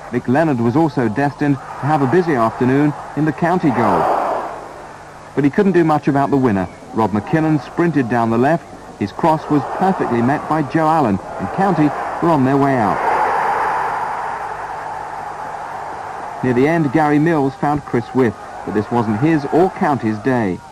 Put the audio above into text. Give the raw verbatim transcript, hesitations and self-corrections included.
Mick Leonard was also destined to have a busy afternoon in the county goal. But he couldn't do much about the winner. Rob McKinnon sprinted down the left. His cross was perfectly met by Joe Allon, and County were on their way out. Near the end, Garry Mills found Chris Withe, but this wasn't his or County's day.